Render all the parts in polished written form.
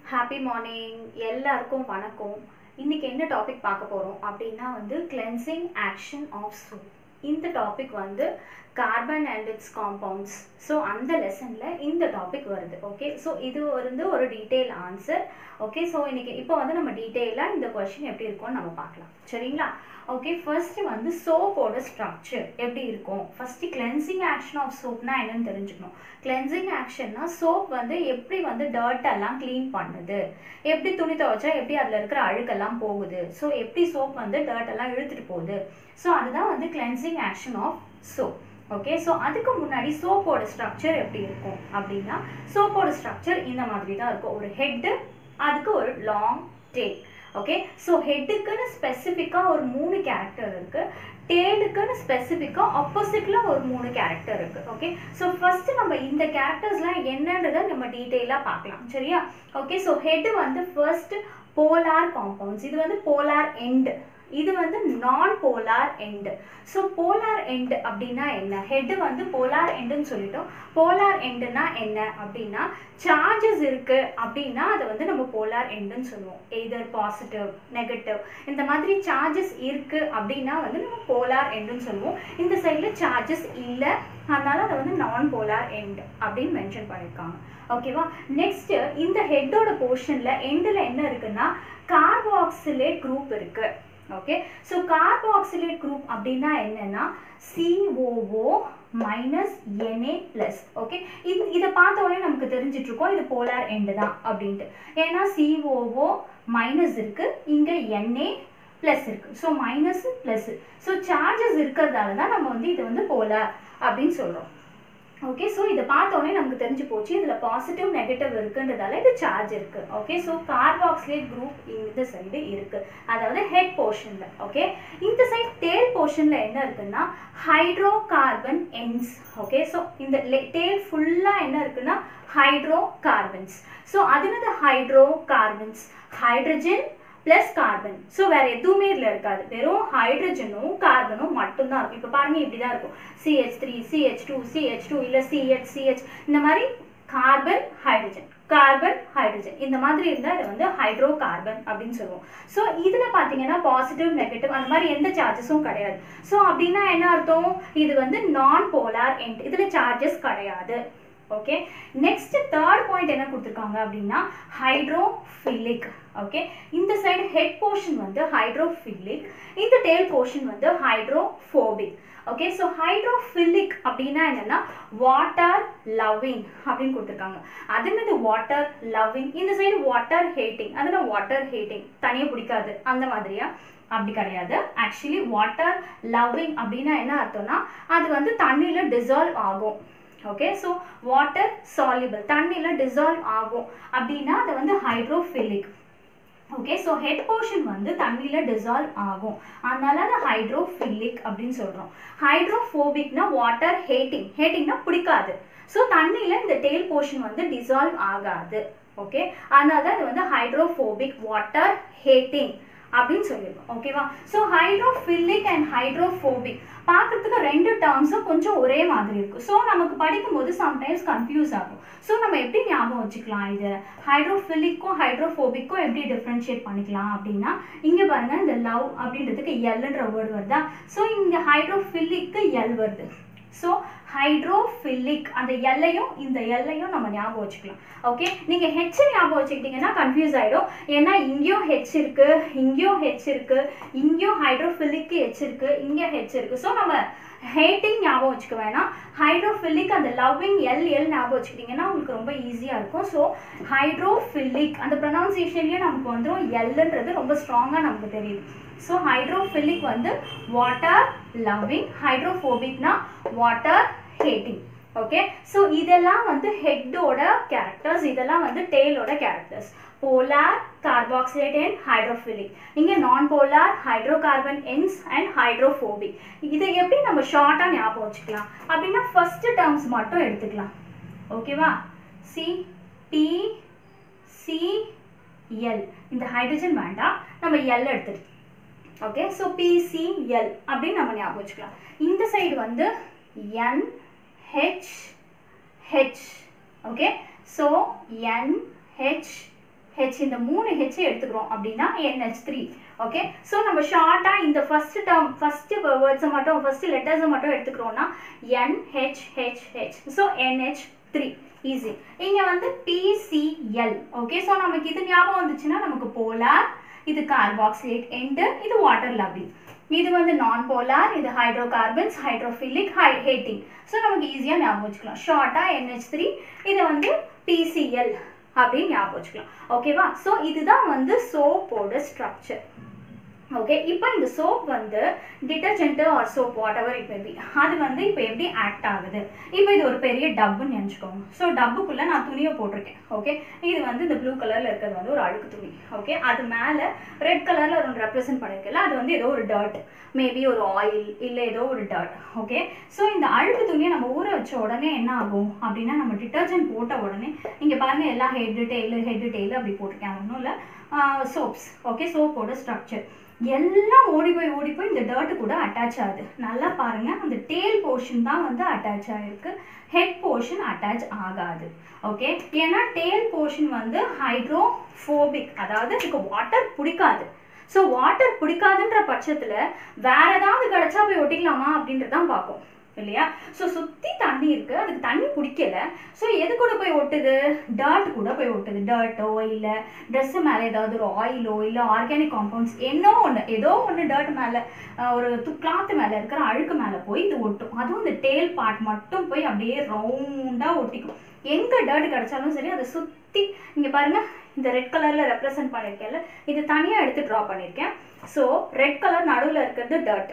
Happy morning எல்லாருக்கும் வணக்கம். இன்னைக்கு என்ன டாபிக் பார்க்க போறோம் அப்படின்னா கிளென்சிங் ஆக்ஷன் ஆஃப் சோப். இந்த topic carbon and its compounds. So அந்த லெசன்ல இந்த டாபிக் வருது. ஓகே, ஸோ இது ஒரு டீட்டெயில் ஆன்சர். ஓகே, ஸோ இன்னைக்கு இப்போ நம்ம டீட்டெயிலாக இந்த கொஸ்டின் எப்படி இருக்கும்னு நம்ம பார்க்கலாம். சரிங்களா? ஓகே, ஃபர்ஸ்ட் சோப்போட ஸ்ட்ரக்சர் எப்படி இருக்கும். ஃபர்ஸ்ட் கிளென்சிங் ஆக்ஷன் ஆஃப் சோப்னா என்னன்னு தெரிஞ்சுக்கணும். கிளென்சிங் ஆக்ஷன்னா சோப் எப்படி டர்ட் எல்லாம் கிளீன் பண்ணுது, எப்படி துணி துவைச்சா எப்படி அதில் இருக்கிற அழுக்கெல்லாம் போகுது, ஸோ எப்படி சோப் டர்ட் எல்லாம் இழுத்துட்டு போகுது. ஸோ அதுதான் cleansing action of soap. Okay, so அதுக்கு முன்னாடி சோப்போட ஸ்ட்ரக்சர் எப்படி இருக்கும் அப்படின்னா, சோப்போட ஸ்ட்ரக்சர் இந்த மாதிரி தான் இருக்கும். ஒரு ஹெட்டு, அதுக்கு ஒரு லாங் டெயில். ஓகே, ஸோ ஹெட்டுக்குன்னு ஸ்பெசிஃபிக்காக ஒரு 3 கேரக்டர் இருக்கு, டெயிலுக்குன்னு ஸ்பெசிஃபிக்காக ஆப்போசிட்ல ஒரு 3 கேரக்டர் இருக்கு. ஓகே, ஸோ ஃபர்ஸ்ட் நம்ம இந்த கேரக்டர்ஸ்லாம் என்னன்றதை நம்ம டீட்டெயிலாக பார்க்கலாம். சரியா? Okay, so head first polar compounds. இது போலார் எண்ட், இது non polar end. So polar end அப்படின்னா என்ன? ஹெட் போலார் எண்டுன்னு சொல்லிட்டோம். போலார் எண்டுனா என்ன அப்படின்னா, சார்ஜஸ் இருக்கு அப்படின்னா அதை நம்ம போலார் எண்டுன்னு சொல்லுவோம். எய்தர் பாசிட்டிவ், நெகட்டிவ், இந்த மாதிரி சார்ஜஸ் இருக்கு அப்படின்னா நம்ம போலார் எண்டுன்னு சொல்லுவோம். இந்த சைடில் சார்ஜஸ் இல்லை, அதனால அதை நான் போலார் எண்ட் அப்படின்னு மென்ஷன் பண்ணியிருக்காங்க. ஓகேவா? நெக்ஸ்ட், இந்த ஹெட்டோட போர்ஷன்ல எண்டில் என்ன இருக்குன்னா கார்பாக்சிலேட் குரூப் இருக்கு. ஓகே, ஸோ கார்பாக்சிலேட் குரூப் அப்படின்னா என்னன்னா COO மைனஸ் Na+. ஓகே, இதை பார்த்த உடனே நமக்கு தெரிஞ்சிட்டு இருக்கோம் இது போலார் எண்டு தான் அப்படின்ட்டு. ஏன்னா COO மைனஸ் இருக்கு, இங்க Na+ இருக்கு. So minus plus, so charges இருக்கிறதால தான் நம்ம இது போலார் அப்படின்னு சொல்றோம். ஓகே, ஸோ இதை பார்த்த உடனே நமக்கு தெரிஞ்சு போச்சு இதில் பாசிட்டிவ் நெகட்டிவ் இருக்குன்றதால இது சார்ஜ் இருக்கு. ஓகே, ஸோ கார்பாக்சிலேட் குரூப் இந்த சைடு இருக்கு, அதாவது ஹெட் போர்ஷன்ல. ஓகே, இந்த சைடு டெயில் போர்ஷன்ல என்ன இருக்குன்னா hydrocarbon ends. Okay, so இந்த டெயில் ஃபுல்லா என்ன இருக்குன்னா ஹைட்ரோ கார்பன்ஸ். ஸோ அது hydrocarbons, hydrogen plus carbon. So வேற எதுவுமே இதில் இருக்காது, வெறும் ஹைட்ரஜனும் கார்பனும் மட்டும்தான் இருக்கும். இப்போ பாருங்க, இப்படிதான் இருக்கும். CH3 CH2 CH2 இல்லை CH இந்த மாதிரி கார்பன் ஹைட்ரஜன், கார்பன் ஹைட்ரஜன் இந்த மாதிரி இருந்தால் இது ஹைட்ரோ கார்பன் அப்படின்னு சொல்லுவோம். ஸோ இதில் பார்த்தீங்கன்னா பாசிட்டிவ் நெகட்டிவ் அந்த மாதிரி எந்த சார்ஜஸும் கிடையாது. ஸோ அப்படின்னா என்ன அர்த்தம்? இது நான் போலார் எண்ட், இதில் சார்ஜஸ் கிடையாது. ஓகே, நெக்ஸ்ட் தேர்ட் பாயிண்ட் என்ன கொடுத்துருக்காங்க அப்படின்னா ஹைட்ரோஃபிலிக். ஓகே, இந்த சைடு ஹெட் போர்ஷன் ஹைட்ரோஃபிலிக், இந்த tail portion hydrophobic. Okay, so hydrophilic அப்படின்னா என்னன்னா வாட்டர் லவ்விங் அப்படின்னு கொடுத்துருக்காங்க. அது என்னது வாட்டர் லவ்விங்? இந்த சைடு வாட்டர் ஹேட்டிங், அதனால வாட்டர் ஹேட்டிங் தனியாக பிடிக்காது அந்த மாதிரியா? அப்படி கிடையாது. ஆக்சுவலி வாட்டர் லவ்விங் அப்படின்னா என்ன அர்த்தம்னா அது தண்ணியில் டிசால்வ் ஆகும். ஓகே, ஸோ வாட்டர் சால்யூபிள், தண்ணியில் டிசால்வ் ஆகும் அப்படின்னா அது hydrophilic. Okay, so head portion தண்ணியில் டிசால்வ் ஆகும், அதனால அது ஹைட்ரோஃபிலிக் அப்படின்னு சொல்கிறோம். ஹைட்ரோஃபோபிக்னா வாட்டர் ஹேட்டிங், ஹேட்டிங்னா பிடிக்காது. ஸோ தண்ணியில் இந்த டெயில் போர்ஷன் டிசால்வ் ஆகாது. ஓகே, அதனால தான் இது ஹைட்ரோஃபோபிக், வாட்டர் ஹேட்டிங் அப்படின்னு சொல்லியிருக்கோம். ஓகேவா? ஸோ ஹைட்ரோஃபிலிக் அண்ட் ஹைட்ரோஃபோபிக் பார்க்கறதுக்கு 2 டேர்ம்ஸும் கொஞ்சம் ஒரே மாதிரி இருக்கும். ஸோ நமக்கு படிக்கும்போது சம்டைம்ஸ் கன்ஃபியூஸ் ஆகும். ஸோ நம்ம எப்படி ஞாபகம் வச்சுக்கலாம்? இது ஹைட்ரோஃபிலிக்கும் ஹைட்ரோஃபோபிக்கும் எப்படி டிஃப்ரென்ஷியேட் பண்ணிக்கலாம் அப்படின்னா, இங்கே பாருங்க, இந்த லவ் அப்படின்றதுக்கு எல்ன்ற வேர்டு வருதா? ஸோ இங்கே ஹைட்ரோஃபிலிக்கு எல் வருது. ஸோ ஹைட்ரோஃபிலிக், அந்த எல்லையும் இந்த எல்லையும் நம்ம ஞாபகம் வச்சுக்கலாம். ஓகே, நீங்கள் ஹெச் ஞாபகம் வச்சுக்கிட்டீங்கன்னா கன்ஃபியூஸ் ஆகிடும். ஏன்னா இங்கேயும் ஹெச் இருக்கு, இங்கேயும் ஹெச் இருக்கு, இங்கேயும் ஹைட்ரோஃபிலிக்கு ஹெச் இருக்கு, இங்கே ஹெச் இருக்கு. ஸோ நம்ம ஹேட்டிங் ஞாபகம் வச்சுக்க வேணாம், ஹைட்ரோஃபிலிக் அந்த லவ்விங் எல் ஞாபகம் வச்சுக்கிட்டிங்கன்னா உங்களுக்கு ரொம்ப ஈஸியாக இருக்கும். ஸோ ஹைட்ரோஃபிலிக் அந்த ப்ரொனவுன்சியேஷன்லேயே நமக்கு வந்துடும், எல்ன்றது ரொம்ப ஸ்ட்ராங்காக நமக்கு தெரியுது. ஸோ ஹைட்ரோஃபிலிக் வாட்டர் லவ்விங், ஹைட்ரோஃபோபிக்னா வாட்டர் ஹேட்டிங். ஓகே, ஸோ இதெல்லாம் ஹெட்டோட கேரக்டர்ஸ், இதெல்லாம் டெயிலோட characters. Polar, carboxylate and hydrophilic. இங்கே non polar, hydrocarbon ends and hydrophobic. இதை எப்படி நம்ம ஷார்ட்டாக ஞாபகம் வச்சுக்கலாம் அப்படின்னா, ஃபர்ஸ்ட் டேர்ம்ஸ் மட்டும் எடுத்துக்கலாம். ஓகேவா? CPCl, இந்த ஹைட்ரஜன் வேண்டாம், நம்ம எல் எடுத்துக்கலாம். ஓகே, ஸோ PCl அப்படின்னு நம்ம ஞாபகம் வச்சுக்கலாம். இந்த side NH. Okay, so NH H இந்த 3 H எடுத்துக்கிறோம் அப்படின்னா NH3 ஓகே ஸோ நம்ம ஷார்ட்டாக இந்த ஃபர்ஸ்ட் வேர்ட்ஸை மட்டும் ஃபர்ஸ்ட் லெட்டர்ஸை மட்டும் எடுத்துக்கிறோம்னா NHHH ஸோ NH3 ஈஸி இங்கே வந்து PCl ஓகே ஸோ நமக்கு இது ஞாபகம் வந்துச்சுன்னா நமக்கு போலார் இது கார்பாக்சிலேட் எண்டு இது வாட்டர் லவ்விங் இது வந்து நான் போலார் இது ஹைட்ரோகார்பன்ஸ் ஹைட்ரோஃபிலிக் ஹேட்டிங் ஸோ நமக்கு ஈஸியாக ஞாபகம் வச்சுக்கலாம் ஷார்ட்டாக NH3 இது வந்து PCl அப்படின்னு ஞாபகம் வச்சுக்கலாம் ஓகேவா ஸோ இதுதான் வந்து சோப்போட ஸ்ட்ரக்சர் ஓகே இப்போ இந்த சோப் வந்து detergent or soap whatever it may be அது வந்து இப்போ எப்படி ஆக்ட் ஆகுது இப்போ இது ஒரு பெரிய டப்புன்னு நினச்சிக்கோங்க ஸோ டப்புக்குள்ளே நான் துணியை போட்டிருக்கேன் ஓகே இது வந்து இந்த ப்ளூ கலரில் இருக்கிறது வந்து ஒரு அழுக்கு துணி ஓகே அது மேலே ரெட் கலரில் ஒரு ரெப்ரசென்ட் பண்ணியிருக்கல அது வந்து ஏதோ ஒரு டர்ட் மேபி ஒரு ஆயில் இல்லை ஏதோ ஒரு டர்ட் ஓகே ஸோ இந்த அழுக்கு துணியை நம்ம ஊற வச்ச உடனே என்ன ஆகும் அப்படின்னா நம்ம டிட்டர்ஜென்ட் போட்ட உடனே இங்கே பாருங்கள் எல்லாம் ஹெட்டு டெய்லு அப்படி போட்டிருக்கேன் ஒன்றும் இல்லை சோப்ஸ் ஓகே சோப்போட ஸ்ட்ரக்சர் எல்லாம் ஓடி போய் இந்த டர்ட்டு கூட அட்டாச் ஆகுது நல்லா பாருங்க அந்த டேல் போர்ஷன் தான் வந்து அட்டாச் ஆகிருக்கு ஹெட் போர்ஷன் அட்டாச் ஆகாது ஓகே ஏன்னா டேல் போர்ஷன் வந்து ஹைட்ரோஃபோபிக் அதாவது இதுக்கு வாட்டர் பிடிக்காது ஸோ வாட்டர் பிடிக்காதுன்ற பட்சத்தில் வேற ஏதாவது கிடைச்சா போய் ஒட்டிக்கலாமா அப்படின்றதான் பார்க்கும் இல்லையா ஸோ சுற்றி தண்ணி இருக்குது அதுக்கு தண்ணி பிடிக்கல ஸோ எது கூட போய் ஒட்டுது டர்ட் கூட போய் ஒட்டுது டர்ட்டோ இல்லை ட்ரெஸ்ஸு மேலே ஏதாவது ஒரு ஆயிலோ இல்லை ஆர்கானிக் காம்பவுண்ட்ஸ் ஏதோ ஒன்று டர்ட் மேலே ஒரு கிளாத்து மேலே இருக்கிற அழுக்கு மேலே போய் இது ஒட்டும் அதுவும் இந்த டேல் பார்ட் மட்டும் போய் அப்படியே ரவுண்டாக ஒட்டிக்கும் எங்கே டர்ட் கிடைச்சாலும் சரி அதை சுற்றி இங்கே பாருங்கள் இந்த ரெட் கலரில் ரெப்ரசன்ட் பண்ணியிருக்கேன்ல இது தனியாக எடுத்து ட்ரா பண்ணியிருக்கேன் ஸோ ரெட் கலர் நடுவில் இருக்கிறது டர்ட்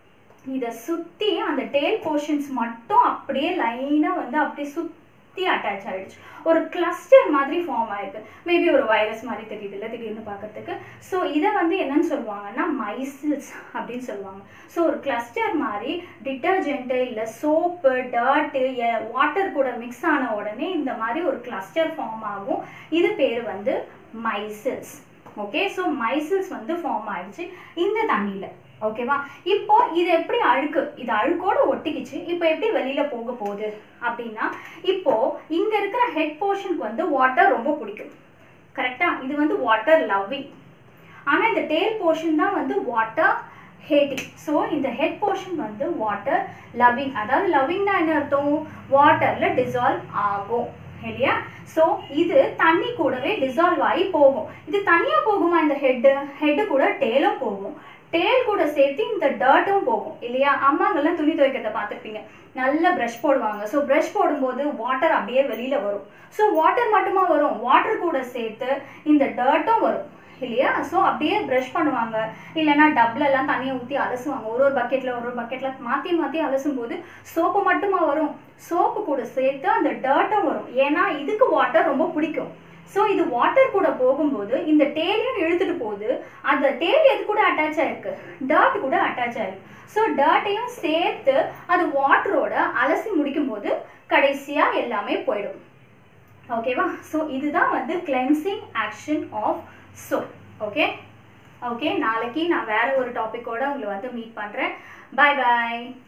இதை சுற்றி அந்த டேல் போர்ஷன்ஸ் மட்டும் அப்படியே லைனாக வந்து அப்படியே சுற்றி அட்டாச் ஆகிடுச்சு ஒரு கிளஸ்டர் மாதிரி ஃபார்ம் ஆயிருக்கு மேபி ஒரு வைரஸ் மாதிரி தெரியுது இல்லை திடீர்னு பார்க்கறதுக்கு ஸோ இதை வந்து என்னன்னு சொல்லுவாங்கன்னா மைசில்ஸ் அப்படின்னு சொல்லுவாங்க ஸோ ஒரு கிளஸ்டர் மாதிரி டிட்டர்ஜென்ட்டு இல்லை சோப்பு டர்ட்டு வாட்டர் கூட மிக்ஸ் ஆன உடனே இந்த மாதிரி ஒரு கிளஸ்டர் ஃபார்ம் ஆகும் இது பேர் வந்து மைசில்ஸ் ஓகே ஸோ மைசில்ஸ் வந்து ஃபார்ம் ஆயிடுச்சு இந்த தண்ணியில் ஓகேவா இப்போ இது எப்படி இது அழுக்கோட ஒட்டிக்கிச்சு இப்போ எப்படி வெளியில போக போகுது அப்படின்னா இப்போ இங்க இருக்கிற ஹெட் போர்ஷனுக்கு வந்து வாட்டர் ரொம்ப பிடிக்கும் கரெக்டா இது வந்து வாட்டர் லவ்விங் ஆனா இந்த டேல் போர்ஷன் தான் வந்து வாட்டர் ஹேட்டிங் ஸோ இந்த ஹெட் போர்ஷன் வந்து வாட்டர் லவ்விங் அதாவது லவ்விங்னா என்ன அர்த்தம் வாட்டர்ல டிசால்வ் ஆகும் இல்லையா ஸோ இது தண்ணி கூடவே டிசால்வ் ஆகி போகும் இது தனியாக போகுமா இந்த ஹெட்டு கூட டேலும் போகும் டேல் கூட சேர்த்து இந்த டர்ட்டும் போகும் இல்லையா அம்மாங்கெல்லாம் துணி துவைக்கிறத பார்த்துருப்பீங்க நல்லா ப்ரஷ் போடுவாங்க ஸோ ப்ரஷ் போடும்போது வாட்டர் அப்படியே வெளியில் வரும் ஸோ வாட்டர் மட்டுமா வரும் வாட்டர் கூட சேர்த்து இந்த டர்ட்டும் வரும் இல்லையா ஸோ அப்படியே ப்ரஷ் பண்ணுவாங்க இல்லைன்னா டப்லெல்லாம் தண்ணியை ஊற்றி அலசுவாங்க ஒரு பக்கெட்டில் மாற்றி அலசும் போது சோப்பு மட்டுமா வரும் சோப்பு கூட சேர்த்து அந்த டர்ட்டும் வரும் ஏன்னா இதுக்கு வாட்டர் ரொம்ப பிடிக்கும் ஸோ இது வாட்டர் கூட போகும்போது இந்த டேலையும் இழுத்துட்டு போகுது அந்த டேல் எது கூட அட்டாச் ஆயிருக்கு டர்ட் கூட அட்டாச் ஆயிருக்கு ஸோ டர்ட்டையும் சேர்த்து அது வாட்டரோட அலசி முடிக்கும் போது கடைசியாக எல்லாமே போயிடும் ஓகேவா ஸோ இதுதான் வந்து cleansing action of soap okay நாளைக்கு நான் வேற ஒரு டாபிக்கோட உங்களை வந்து மீட் பண்ணுறேன் பாய்